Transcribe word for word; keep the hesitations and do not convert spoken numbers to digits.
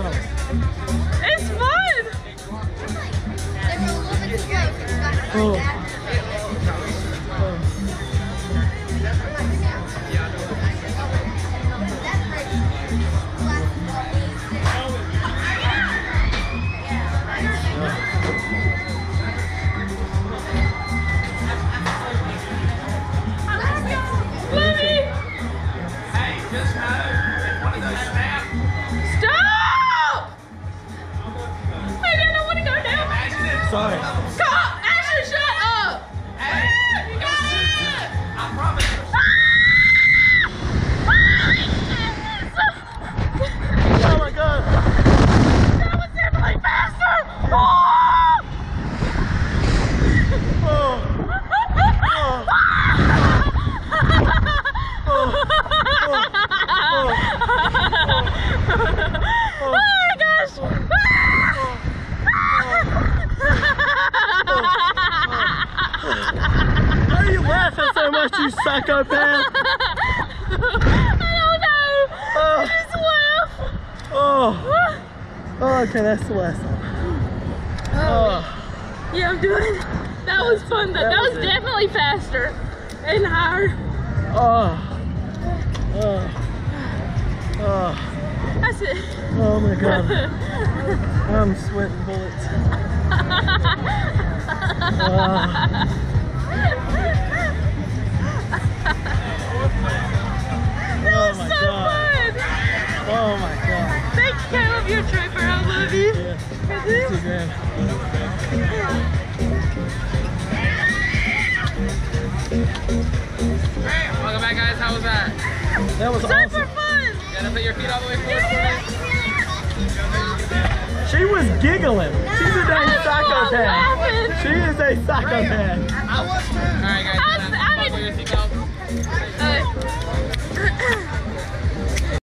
fun. It's fun. Oh. Sorry. Stop! Asher, shut up! Hey! You got it! I promise. Oh my god! That was definitely faster! Oh! Oh! Oh my gosh! Why are you laughing so much, you psychopath? I don't know. Oh. I just laugh. Oh. Oh, okay, that's the last one. Oh. Yeah, I'm doing. That was fun. That, That that was, was it. definitely faster and higher. Oh. Oh. Oh. That's it. Oh my god. I'm sweating bullets. Oh. That Oh was my so god. fun. Oh my god. Thank you, Caleb. You're a trooper. I love you. Yeah. Instagram. Hey, welcome back, guys. How was that? That was Super awesome. fun. You gotta put your feet all the way forward. She was giggling. She's a dang I was psychopath. laughing. She is a psychopath. All right, guys.